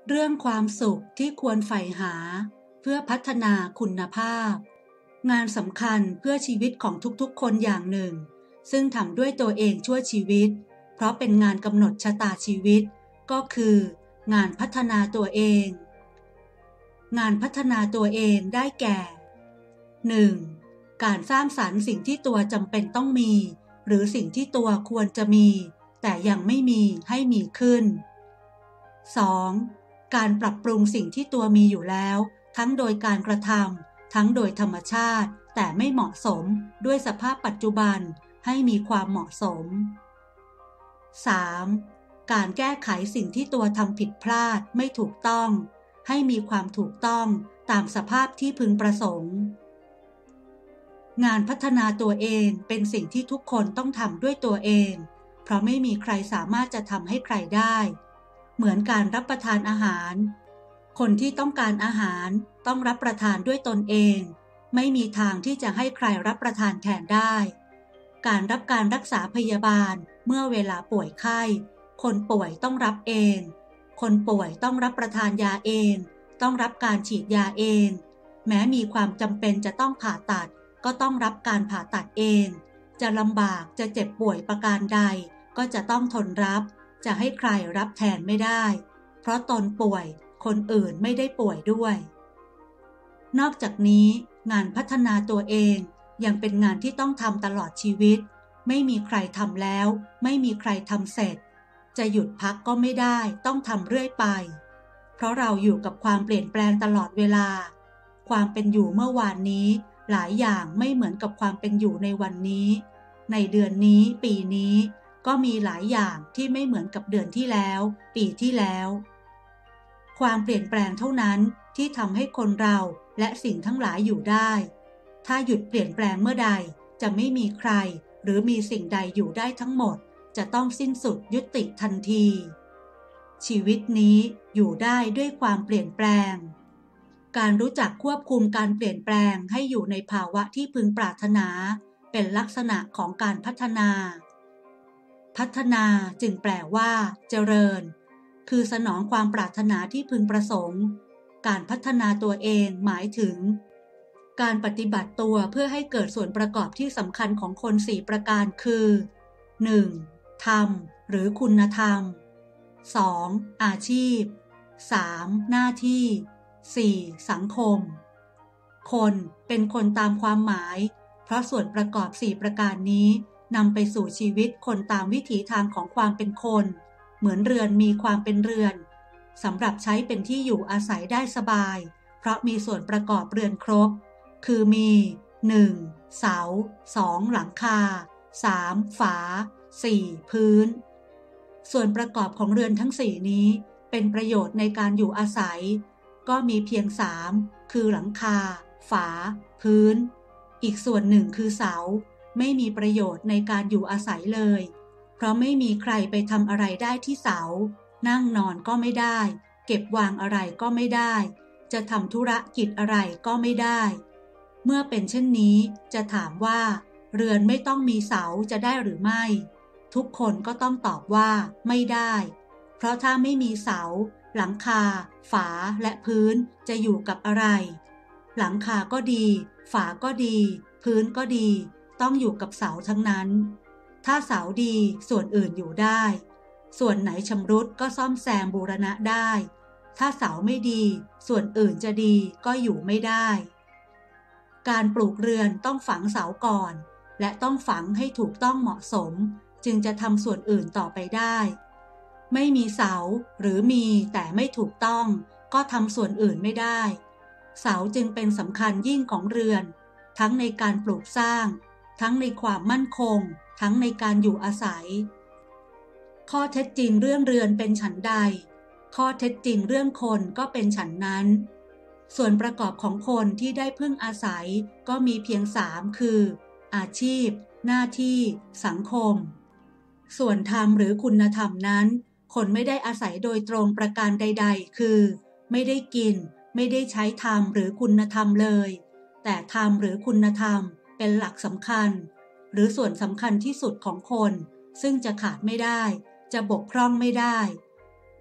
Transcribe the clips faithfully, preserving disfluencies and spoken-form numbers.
เรื่องความสุขที่ควรใฝ่หาเพื่อพัฒนาคุณภาพงานสำคัญเพื่อชีวิตของทุกๆคนอย่างหนึ่งซึ่งทำด้วยตัวเองชั่วชีวิตเพราะเป็นงานกำหนดชะตาชีวิตก็คืองานพัฒนาตัวเองงานพัฒนาตัวเองได้แก่ หนึ่ง. การสร้างสรรค์สิ่งที่ตัวจำเป็นต้องมีหรือสิ่งที่ตัวควรจะมีแต่ยังไม่มีให้มีขึ้น สอง. การปรับปรุงสิ่งที่ตัวมีอยู่แล้วทั้งโดยการกระทำทั้งโดยธรรมชาติแต่ไม่เหมาะสมด้วยสภาพปัจจุบันให้มีความเหมาะสม สาม. การแก้ไขสิ่งที่ตัวทำผิดพลาดไม่ถูกต้องให้มีความถูกต้องตามสภาพที่พึงประสงค์งานพัฒนาตัวเองเป็นสิ่งที่ทุกคนต้องทำด้วยตัวเองเพราะไม่มีใครสามารถจะทำให้ใครได้เหมือนการรับประทานอาหารคนที่ต้องการอาหารต้องรับประทานด้วยตนเองไม่มีทางที่จะให้ใครรับประทานแทนได้การรับการรักษาพยาบาลเมื่อเวลาป่วยไข้คนป่วยต้องรับเองคนป่วยต้องรับประทานยาเองต้องรับการฉีดยาเองแม้มีความจำเป็นจะต้องผ่าตัดก็ต้องรับการผ่าตัดเองจะลำบากจะเจ็บป่วยประการใดก็จะต้องทนรับจะให้ใครรับแทนไม่ได้เพราะตนป่วยคนอื่นไม่ได้ป่วยด้วยนอกจากนี้งานพัฒนาตัวเองยังเป็นงานที่ต้องทำตลอดชีวิตไม่มีใครทำแล้วไม่มีใครทำเสร็จจะหยุดพักก็ไม่ได้ต้องทำเรื่อยไปเพราะเราอยู่กับความเปลี่ยนแปลงตลอดเวลาความเป็นอยู่เมื่อวานนี้หลายอย่างไม่เหมือนกับความเป็นอยู่ในวันนี้ในเดือนนี้ปีนี้ก็มีหลายอย่างที่ไม่เหมือนกับเดือนที่แล้วปีที่แล้วความเปลี่ยนแปลงเท่านั้นที่ทำให้คนเราและสิ่งทั้งหลายอยู่ได้ถ้าหยุดเปลี่ยนแปลงเมื่อใดจะไม่มีใครหรือมีสิ่งใดอยู่ได้ทั้งหมดจะต้องสิ้นสุดยุติทันทีชีวิตนี้อยู่ได้ด้วยความเปลี่ยนแปลงการรู้จักควบคุมการเปลี่ยนแปลงให้อยู่ในภาวะที่พึงปรารถนาเป็นลักษณะของการพัฒนาพัฒนาจึงแปลว่าเจริญคือสนองความปรารถนาที่พึงประสงค์การพัฒนาตัวเองหมายถึงการปฏิบัติตัวเพื่อให้เกิดส่วนประกอบที่สำคัญของคนสี่ประการคือ หนึ่ง. ธรรมหรือคุณธรรม สอง. อาชีพ สาม. หน้าที่ สี่. สังคมคนเป็นคนตามความหมายเพราะส่วนประกอบสี่ประการนี้นำไปสู่ชีวิตคนตามวิถีทางของความเป็นคนเหมือนเรือนมีความเป็นเรือนสำหรับใช้เป็นที่อยู่อาศัยได้สบายเพราะมีส่วนประกอบเรือนครบคือมี หนึ่ง. เสา สอง. หลังคา สาม. ฝา สี่. พื้นส่วนประกอบของเรือนทั้งสี่นี้เป็นประโยชน์ในการอยู่อาศัยก็มีเพียงสามคือหลังคาฝาพื้นอีกส่วนหนึ่งคือเสาไม่มีประโยชน์ในการอยู่อาศัยเลยเพราะไม่มีใครไปทำอะไรได้ที่เสานั่งนอนก็ไม่ได้เก็บวางอะไรก็ไม่ได้จะทำธุรกิจอะไรก็ไม่ได้เมื่อเป็นเช่นนี้จะถามว่าเรือนไม่ต้องมีเสาจะได้หรือไม่ทุกคนก็ต้องตอบว่าไม่ได้เพราะถ้าไม่มีเสาหลังคาฝาและพื้นจะอยู่กับอะไรหลังคาก็ดีฝาก็ดีพื้นก็ดีต้องอยู่กับเสาทั้งนั้นถ้าเสาดีส่วนอื่นอยู่ได้ส่วนไหนชำรุดก็ซ่อมแซมบูรณะได้ถ้าเสาไม่ดีส่วนอื่นจะดีก็อยู่ไม่ได้การปลูกเรือนต้องฝังเสาก่อนและต้องฝังให้ถูกต้องเหมาะสมจึงจะทำส่วนอื่นต่อไปได้ไม่มีเสาหรือมีแต่ไม่ถูกต้องก็ทำส่วนอื่นไม่ได้เสาจึงเป็นสำคัญยิ่งของเรือนทั้งในการปลูกสร้างทั้งในความมั่นคงทั้งในการอยู่อาศัยข้อเท็จจริงเรื่องเรือนเป็นฉันใดข้อเท็จจริงเรื่องคนก็เป็นฉันนั้นส่วนประกอบของคนที่ได้พึ่งอาศัยก็มีเพียงสามคืออาชีพหน้าที่สังคมส่วนธรรมหรือคุณธรรมนั้นคนไม่ได้อาศัยโดยตรงประการใดๆคือไม่ได้กินไม่ได้ใช้ธรรมหรือคุณธรรมเลยแต่ธรรมหรือคุณธรรมเป็นหลักสำคัญหรือส่วนสำคัญที่สุดของคนซึ่งจะขาดไม่ได้จะบกพร่องไม่ได้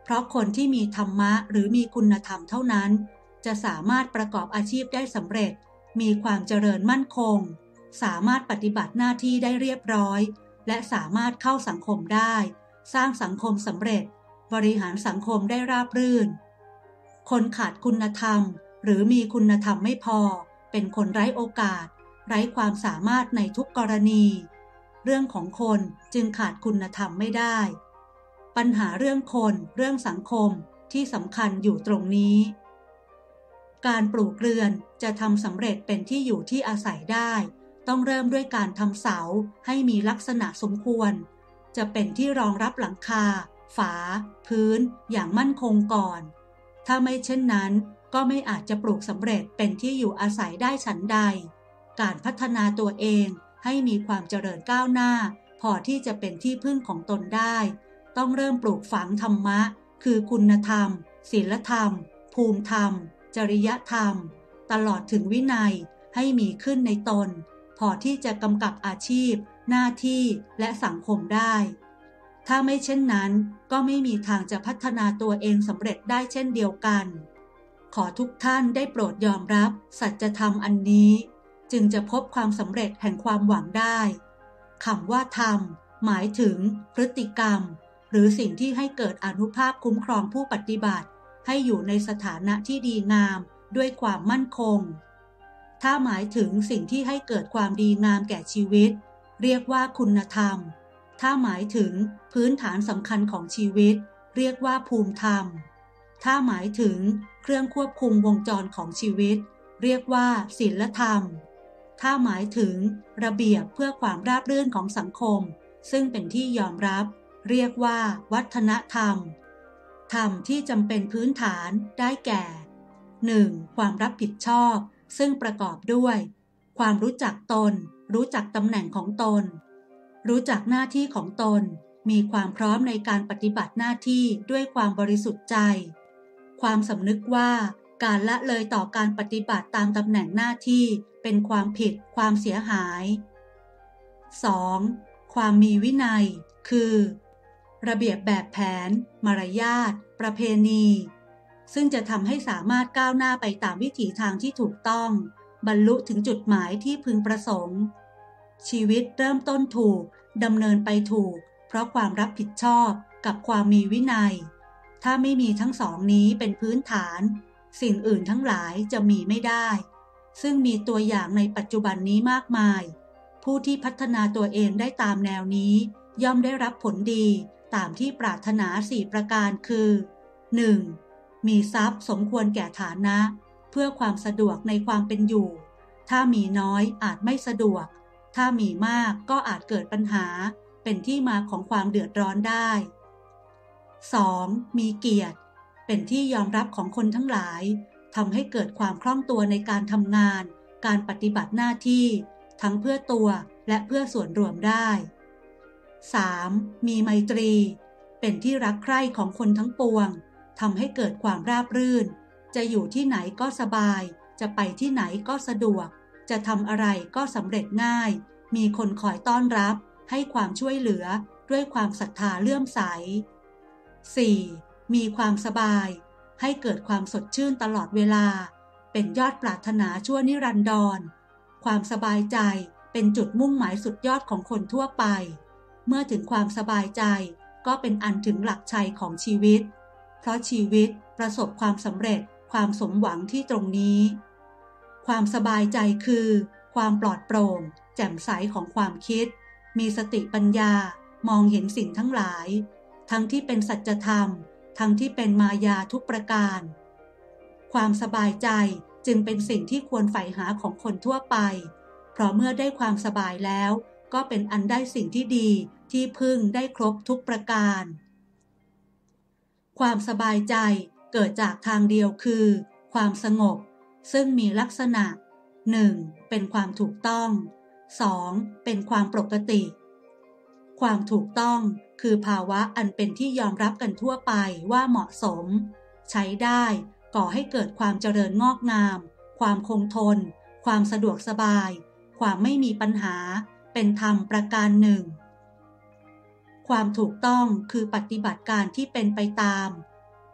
เพราะคนที่มีธรรมะหรือมีคุณธรรมเท่านั้นจะสามารถประกอบอาชีพได้สำเร็จมีความเจริญมั่นคงสามารถปฏิบัติหน้าที่ได้เรียบร้อยและสามารถเข้าสังคมได้สร้างสังคมสำเร็จบริหารสังคมได้ราบรื่นคนขาดคุณธรรมหรือมีคุณธรรมไม่พอเป็นคนไร้โอกาสไร้ความสามารถในทุกกรณีเรื่องของคนจึงขาดคุณธรรมไม่ได้ปัญหาเรื่องคนเรื่องสังคมที่สำคัญอยู่ตรงนี้การปลูกเรือนจะทำสำเร็จเป็นที่อยู่ที่อาศัยได้ต้องเริ่มด้วยการทำเสาให้มีลักษณะสมควรจะเป็นที่รองรับหลังคาฝาพื้นอย่างมั่นคงก่อนถ้าไม่เช่นนั้นก็ไม่อาจจะปลูกสำเร็จเป็นที่อยู่อาศัยได้ฉันใดการพัฒนาตัวเองให้มีความเจริญก้าวหน้าพอที่จะเป็นที่พึ่งของตนได้ต้องเริ่มปลูกฝังธรรมะคือคุณธรรมศีลธรรมภูมิธรรมจริยธรรมตลอดถึงวินัยให้มีขึ้นในตนพอที่จะกำกับอาชีพหน้าที่และสังคมได้ถ้าไม่เช่นนั้นก็ไม่มีทางจะพัฒนาตัวเองสำเร็จได้เช่นเดียวกันขอทุกท่านได้โปรดยอมรับสัจธรรมอันนี้จึงจะพบความสำเร็จแห่งความหวังได้คำว่าธรรมหมายถึงพฤติกรรมหรือสิ่งที่ให้เกิดอานุภาพคุ้มครองผู้ปฏิบัติให้อยู่ในสถานะที่ดีงามด้วยความมั่นคงถ้าหมายถึงสิ่งที่ให้เกิดความดีงามแก่ชีวิตเรียกว่าคุณธรรมถ้าหมายถึงพื้นฐานสำคัญของชีวิตเรียกว่าภูมิธรรมถ้าหมายถึงเครื่องควบคุมวงจรของชีวิตเรียกว่าศีลธรรมถ้าหมายถึงระเบียบเพื่อความราบรื่นของสังคมซึ่งเป็นที่ยอมรับเรียกว่าวัฒนธรรมธรรมที่จำเป็นพื้นฐานได้แก่ หนึ่ง. ความรับผิดชอบซึ่งประกอบด้วยความรู้จักตนรู้จักตำแหน่งของตนรู้จักหน้าที่ของตนมีความพร้อมในการปฏิบัติหน้าที่ด้วยความบริสุทธิ์ใจความสำนึกว่าการละเลยต่อการปฏิบัติตามตำแหน่งหน้าที่เป็นความผิดความเสียหาย สอง. ความมีวินัยคือระเบียบแบบแผนมารยาทประเพณีซึ่งจะทำให้สามารถก้าวหน้าไปตามวิถีทางที่ถูกต้องบรรลุถึงจุดหมายที่พึงประสงค์ชีวิตเริ่มต้นถูกดำเนินไปถูกเพราะความรับผิดชอบกับความมีวินัยถ้าไม่มีทั้งสองนี้เป็นพื้นฐานสิ่งอื่นทั้งหลายจะมีไม่ได้ซึ่งมีตัวอย่างในปัจจุบันนี้มากมายผู้ที่พัฒนาตัวเองได้ตามแนวนี้ย่อมได้รับผลดีตามที่ปรารถนาสี่ประการคือ หนึ่ง. มีทรัพย์สมควรแก่ฐานะเพื่อความสะดวกในความเป็นอยู่ถ้ามีน้อยอาจไม่สะดวกถ้ามีมากก็อาจเกิดปัญหาเป็นที่มาของความเดือดร้อนได้ สอง. มีเกียรติเป็นที่ยอมรับของคนทั้งหลายทำให้เกิดความคล่องตัวในการทำงานการปฏิบัติหน้าที่ทั้งเพื่อตัวและเพื่อส่วนรวมได้ สาม. มีไมตรีเป็นที่รักใคร่ของคนทั้งปวงทำให้เกิดความราบรื่นจะอยู่ที่ไหนก็สบายจะไปที่ไหนก็สะดวกจะทำอะไรก็สำเร็จง่ายมีคนคอยต้อนรับให้ความช่วยเหลือด้วยความศรัทธาเลื่อมใส สี่. มีความสบายให้เกิดความสดชื่นตลอดเวลาเป็นยอดปรารถนาชั่วนิรันดรความสบายใจเป็นจุดมุ่งหมายสุดยอดของคนทั่วไปเมื่อถึงความสบายใจก็เป็นอันถึงหลักชัยของชีวิตเพราะชีวิตประสบความสำเร็จความสมหวังที่ตรงนี้ความสบายใจคือความปลอดโปร่งแจ่มใสของความคิดมีสติปัญญามองเห็นสิ่งทั้งหลายทั้งที่เป็นสัจธรรมทั้งที่เป็นมายาทุกประการความสบายใจจึงเป็นสิ่งที่ควรใฝ่หาของคนทั่วไปเพราะเมื่อได้ความสบายแล้วก็เป็นอันได้สิ่งที่ดีที่พึงได้ครบทุกประการความสบายใจเกิดจากทางเดียวคือความสงบซึ่งมีลักษณะ หนึ่ง. เป็นความถูกต้อง สอง. เป็นความปกติความถูกต้องคือภาวะอันเป็นที่ยอมรับกันทั่วไปว่าเหมาะสมใช้ได้ก่อให้เกิดความเจริญงอกงามความคงทนความสะดวกสบายความไม่มีปัญหาเป็นธรรมประการหนึ่งความถูกต้องคือปฏิบัติการที่เป็นไปตาม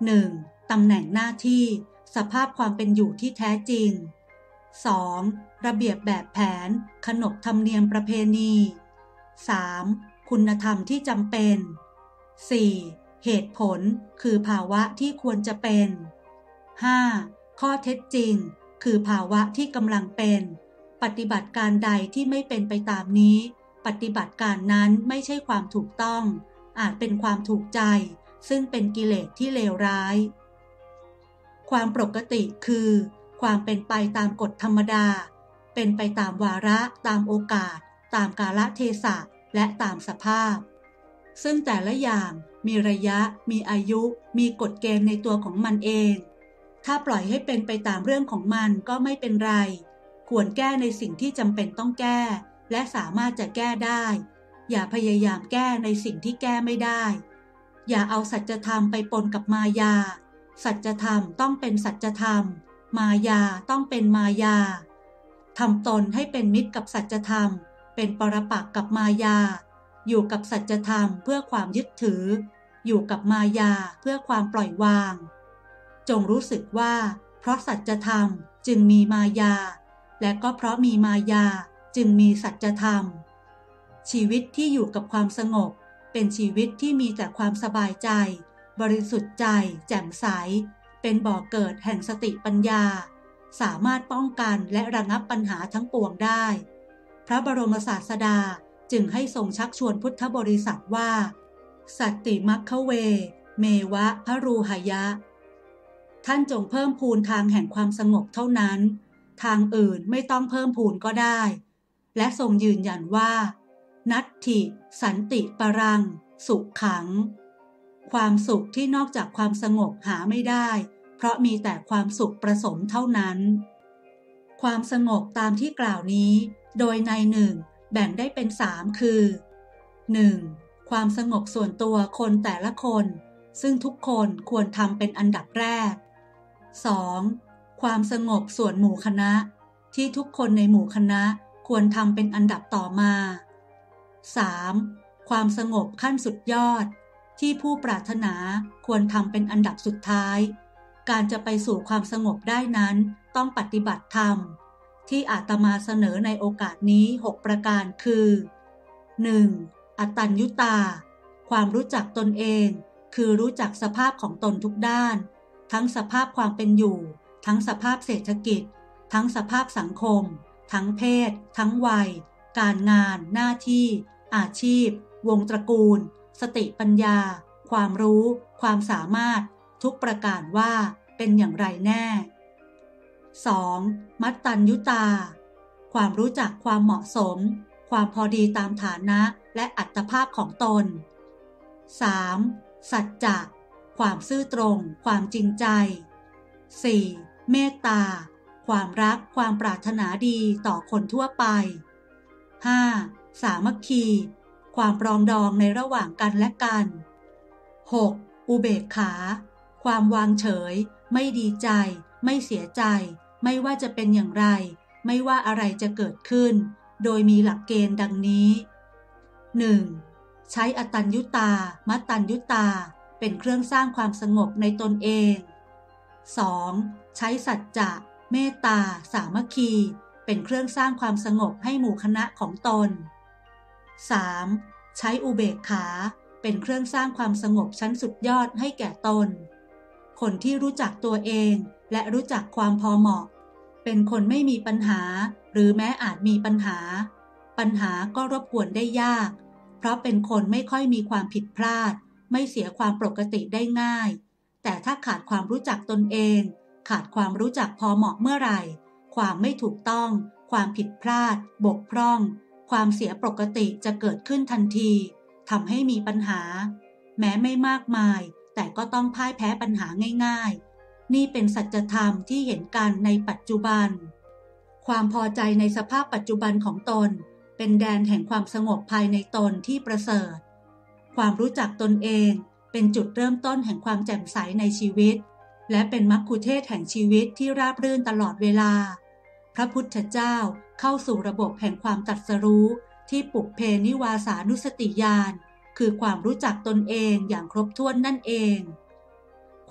หนึ่ง. ตำแหน่งหน้าที่สภาพความเป็นอยู่ที่แท้จริง สอง. ระเบียบแบบแผนขนบธรรมเนียมประเพณี สาม. คุณธรรมที่จำเป็น สี่. เหตุผลคือภาวะที่ควรจะเป็น ห้า. ข้อเท็จจริงคือภาวะที่กำลังเป็นปฏิบัติการใดที่ไม่เป็นไปตามนี้ปฏิบัติการนั้นไม่ใช่ความถูกต้องอาจเป็นความถูกใจซึ่งเป็นกิเลสที่เลวร้ายความปกติคือความเป็นไปตามกฎธรรมดาเป็นไปตามวาระตามโอกาสตามกาลเทศะและตามสภาพซึ่งแต่ละอย่างมีระยะมีอายุมีกฎเกณฑ์ในตัวของมันเองถ้าปล่อยให้เป็นไปตามเรื่องของมันก็ไม่เป็นไรควรแก้ในสิ่งที่จำเป็นต้องแก้และสามารถจะแก้ได้อย่าพยายามแก้ในสิ่งที่แก้ไม่ได้อย่าเอาสัจธรรมไปปนกับมายาสัจธรรมต้องเป็นสัจธรรมมายาต้องเป็นมายาทำตนให้เป็นมิตรกับสัจธรรมเป็นปรปักษ์กับมายาอยู่กับสัจธรรมเพื่อความยึดถืออยู่กับมายาเพื่อความปล่อยวางจงรู้สึกว่าเพราะสัจธรรมจึงมีมายาและก็เพราะมีมายาจึงมีสัจธรรมชีวิตที่อยู่กับความสงบเป็นชีวิตที่มีแต่ความสบายใจบริสุทธิ์ใจแจ่มใสเป็นบ่อเกิดแห่งสติปัญญาสามารถป้องกันและระงับปัญหาทั้งปวงได้พระบรมศาสดาจึงให้ทรงชักชวนพุทธบริษัทว่าสัตติมัคคะเวเมวะพรูหยะท่านจงเพิ่มพูนทางแห่งความสงบเท่านั้นทางอื่นไม่ต้องเพิ่มพูนก็ได้และทรงยืนยันว่านัตถิสันติปรังสุขขังความสุขที่นอกจากความสงบหาไม่ได้เพราะมีแต่ความสุขประสมเท่านั้นความสงบตามที่กล่าวนี้โดยในหนึ่งแบ่งได้เป็นสามคือ หนึ่ง. ความสงบส่วนตัวคนแต่ละคนซึ่งทุกคนควรทำเป็นอันดับแรก สอง. ความสงบส่วนหมู่คณะที่ทุกคนในหมู่คณะควรทำเป็นอันดับต่อมา สาม. ความสงบขั้นสุดยอดที่ผู้ปรารถนาควรทำเป็นอันดับสุดท้ายการจะไปสู่ความสงบได้นั้นต้องปฏิบัติธรรมที่อาตมาเสนอในโอกาสนี้หกประการคือ หนึ่ง. อตัญญุตาความรู้จักตนเองคือรู้จักสภาพของตนทุกด้านทั้งสภาพความเป็นอยู่ทั้งสภาพเศรษฐกิจทั้งสภาพสังคมทั้งเพศทั้งวัยการงานหน้าที่อาชีพวงตระกูลสติปัญญาความรู้ความสามารถทุกประการว่าเป็นอย่างไรแน่ สอง. มัตตัญญุตาความรู้จักความเหมาะสมความพอดีตามฐานะและอัตภาพของตน สาม. สัจจะความซื่อตรงความจริงใจ สี่. เมตตาความรักความปรารถนาดีต่อคนทั่วไป ห้า. สามัคคีความปรองดองในระหว่างกันและกัน หก. อุเบกขาความวางเฉยไม่ดีใจไม่เสียใจไม่ว่าจะเป็นอย่างไรไม่ว่าอะไรจะเกิดขึ้นโดยมีหลักเกณฑ์ดังนี้ หนึ่ง. ใช้อตัญญุตามัตตัญญุตาเป็นเครื่องสร้างความสงบในตนเอง สอง. ใช้สัจจะเมตตาสามัคคีเป็นเครื่องสร้างความสงบให้หมู่คณะของตน สาม. ใช้อุเบกขาเป็นเครื่องสร้างความสงบชั้นสุดยอดให้แก่ตนคนที่รู้จักตัวเองและรู้จักความพอเหมาะเป็นคนไม่มีปัญหาหรือแม้อาจมีปัญหาปัญหาก็รบกวนได้ยากเพราะเป็นคนไม่ค่อยมีความผิดพลาดไม่เสียความปกติได้ง่ายแต่ถ้าขาดความรู้จักตนเองขาดความรู้จักพอเหมาะเมื่อไหร่ความไม่ถูกต้องความผิดพลาดบกพร่องความเสียปกติจะเกิดขึ้นทันทีทำให้มีปัญหาแม้ไม่มากมายแต่ก็ต้องพ่ายแพ้ปัญหาง่ายๆนี่เป็นสัจธรรมที่เห็นกันในปัจจุบันความพอใจในสภาพปัจจุบันของตนเป็นแดนแห่งความสงบภายในตนที่ประเสริฐความรู้จักตนเองเป็นจุดเริ่มต้นแห่งความแจ่มใสในชีวิตและเป็นมัคคุเทศก์แห่งชีวิตที่ราบรื่นตลอดเวลาพระพุทธเจ้าเข้าสู่ระบบแห่งความตรัสรู้ที่ปุพเพนิวาสานุสติญาณคือความรู้จักตนเองอย่างครบถ้วนนั่นเองค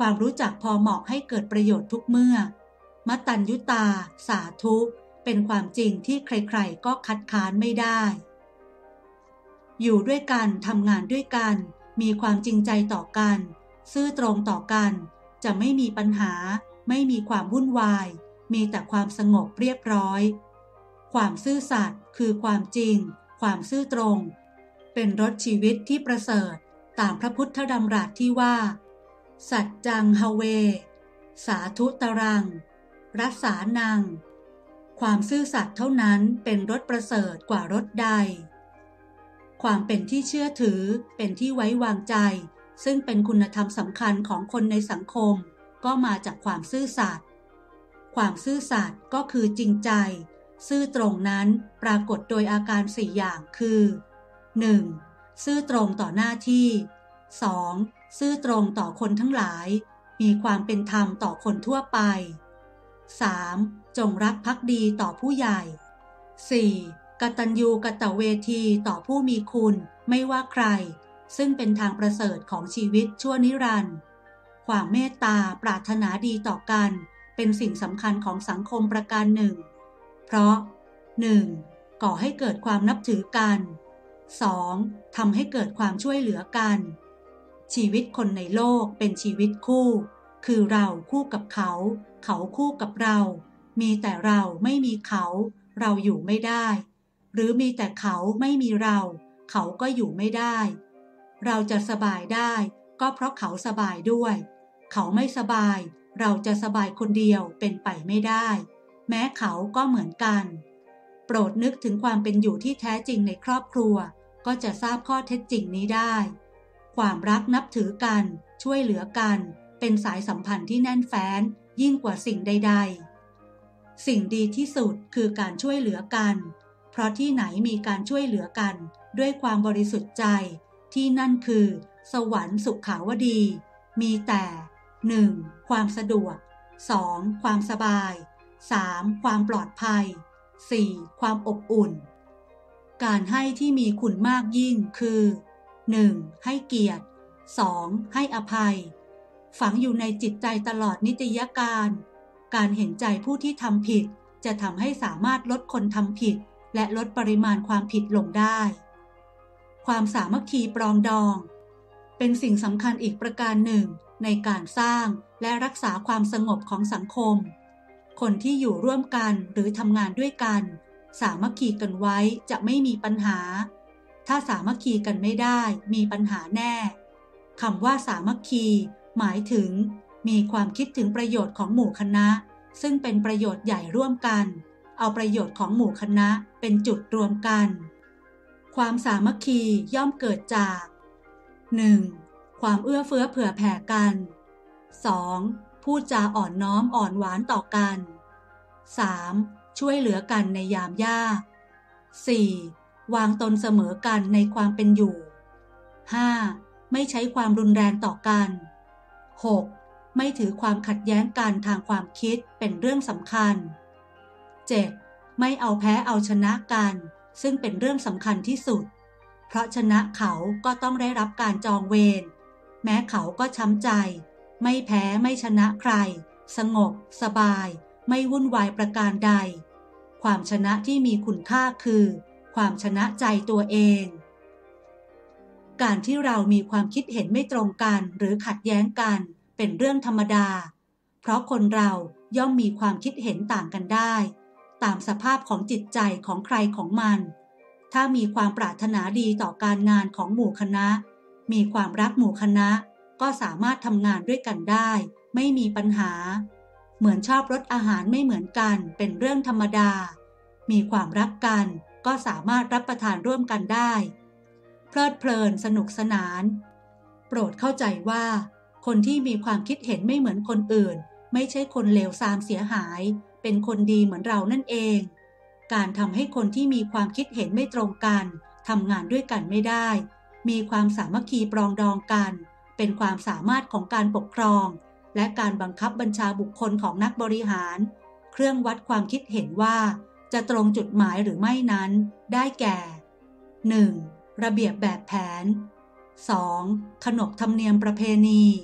ความรู้จักพอเหมาะให้เกิดประโยชน์ทุกเมื่อมัตตัญญุตาสาธุเป็นความจริงที่ใครๆก็คัดค้านไม่ได้อยู่ด้วยกันทำงานด้วยกันมีความจริงใจต่อกันซื่อตรงต่อกันจะไม่มีปัญหาไม่มีความวุ่นวายมีแต่ความสงบเรียบร้อยความซื่อสัตย์คือความจริงความซื่อตรงเป็นรสชีวิตที่ประเสริฐตามพระพุทธดำรัสที่ว่าสัจจังหเวสาธุตรังรัสสานังความซื่อสัตย์เท่านั้นเป็นรสประเสริฐกว่ารสใดความเป็นที่เชื่อถือเป็นที่ไว้วางใจซึ่งเป็นคุณธรรมสำคัญของคนในสังคมก็มาจากความซื่อสัตย์ความซื่อสัตย์ก็คือจริงใจซื่อตรงนั้นปรากฏโดยอาการสี่อย่างคือ หนึ่ง. ซื่อตรงต่อหน้าที่ สอง. ซื่อตรงต่อคนทั้งหลายมีความเป็นธรรมต่อคนทั่วไป สาม. จงรักภักดีต่อผู้ใหญ่ สี่. กตัญญูกตเวทีต่อผู้มีคุณไม่ว่าใครซึ่งเป็นทางประเสริฐของชีวิตชั่วนิรันดร์ความเมตตาปรารถนาดีต่อกันเป็นสิ่งสำคัญของสังคมประการหนึ่งเพราะ หนึ่ง. ก่อให้เกิดความนับถือกัน สอง. ทำให้เกิดความช่วยเหลือกันชีวิตคนในโลกเป็นชีวิตคู่คือเราคู่กับเขาเขาคู่กับเรามีแต่เราไม่มีเขาเราอยู่ไม่ได้หรือมีแต่เขาไม่มีเราเขาก็อยู่ไม่ได้เราจะสบายได้ก็เพราะเขาสบายด้วยเขาไม่สบายเราจะสบายคนเดียวเป็นไปไม่ได้แม้เขาก็เหมือนกันโปรดนึกถึงความเป็นอยู่ที่แท้จริงในครอบครัวก็จะทราบข้อเท็จจริงนี้ได้ความรักนับถือกันช่วยเหลือกันเป็นสายสัมพันธ์ที่แน่นแฟ้นยิ่งกว่าสิ่งใดๆสิ่งดีที่สุดคือการช่วยเหลือกันเพราะที่ไหนมีการช่วยเหลือกันด้วยความบริสุทธิ์ใจที่นั่นคือสวรรค์สุขาวดีมีแต่ หนึ่ง. ความสะดวก สอง. ความสบาย สาม. ความปลอดภัย สี่. ความอบอุ่นการให้ที่มีคุณมากยิ่งคือ หนึ่ง. ให้เกียรติ สอง. ให้อภัยฝังอยู่ในจิตใจตลอดนิตยการการเห็นใจผู้ที่ทำผิดจะทำให้สามารถลดคนทำผิดและลดปริมาณความผิดลงได้ความสามัคคีปรองดองเป็นสิ่งสำคัญอีกประการหนึ่งในการสร้างและรักษาความสงบของสังคมคนที่อยู่ร่วมกันหรือทำงานด้วยกันสามัคคีกันไว้จะไม่มีปัญหาถ้าสามัคคีกันไม่ได้มีปัญหาแน่คำว่าสามัคคีหมายถึงมีความคิดถึงประโยชน์ของหมู่คณะซึ่งเป็นประโยชน์ใหญ่ร่วมกันเอาประโยชน์ของหมู่คณะเป็นจุดรวมกันความสามัคคีย่อมเกิดจาก หนึ่ง. ความเอื้อเฟื้อเผื่อแผ่กัน สอง. พูดจาอ่อนน้อมอ่อนหวานต่อกัน สาม. ช่วยเหลือกันในยามยาก สี่. วางตนเสมอกันในความเป็นอยู่ ห้า. ไม่ใช้ความรุนแรงต่อกัน หก. ไม่ถือความขัดแย้งกันทางความคิดเป็นเรื่องสำคัญ เจ็ด. ไม่เอาแพ้เอาชนะกันซึ่งเป็นเรื่องสำคัญที่สุดเพราะชนะเขาก็ต้องได้รับการจองเวรแม้เขาก็ช้ำใจไม่แพ้ไม่ชนะใครสงบสบายไม่วุ่นวายประการใดความชนะที่มีคุณค่าคือความชนะใจตัวเองการที่เรามีความคิดเห็นไม่ตรงกันหรือขัดแย้งกันเป็นเรื่องธรรมดาเพราะคนเราย่อมมีความคิดเห็นต่างกันได้ตามสภาพของจิตใจของใครของมันถ้ามีความปรารถนาดีต่อการงานของหมู่คณะมีความรักหมู่คณะก็สามารถทำงานด้วยกันได้ไม่มีปัญหาเหมือนชอบรสอาหารไม่เหมือนกันเป็นเรื่องธรรมดามีความรักกันก็สามารถรับประทานร่วมกันได้เพลิดเพลินสนุกสนานโปรดเข้าใจว่าคนที่มีความคิดเห็นไม่เหมือนคนอื่นไม่ใช่คนเลวทรามเสียหายเป็นคนดีเหมือนเรานั่นเองการทำให้คนที่มีความคิดเห็นไม่ตรงกันทำงานด้วยกันไม่ได้มีความสามัคคีปรองดองกันเป็นความสามารถของการปกครองและการบังคับบัญชาบุคคลของนักบริหารเครื่องวัดความคิดเห็นว่าจะตรงจุดหมายหรือไม่นั้นได้แก่ หนึ่ง. ระเบียบแบบแผน สอง. ขนบธรรมเนียมประเพณี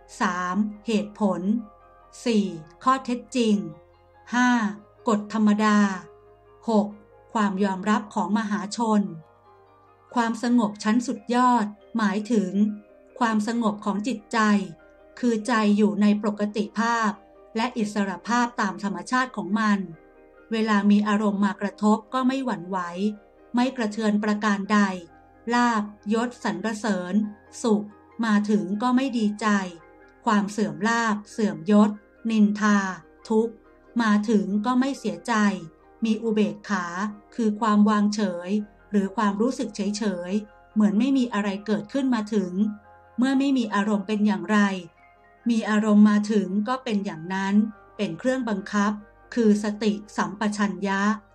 สาม เหตุผล สี่ ข้อเท็จจริง ห้า กฎธรรมดา หก ความยอมรับของมหาชนความสงบชั้นสุดยอดหมายถึงความสงบของจิตใจคือใจอยู่ในปกติภาพและอิสรภาพตามธรรมชาติของมันเวลามีอารมณ์มากระทบก็ไม่หวั่นไหวไม่กระเทือนประการใดลาภยศสรรเสริญสุขมาถึงก็ไม่ดีใจความเสื่อมลาภเสื่อมยศนินทาทุกข์มาถึงก็ไม่เสียใจมีอุเบกขาคือความวางเฉยหรือความรู้สึกเฉยๆเหมือนไม่มีอะไรเกิดขึ้นมาถึงเมื่อไม่มีอารมณ์เป็นอย่างไรมีอารมณ์มาถึงก็เป็นอย่างนั้นเป็นเครื่องบังคับคือสติสัมปชัญญะ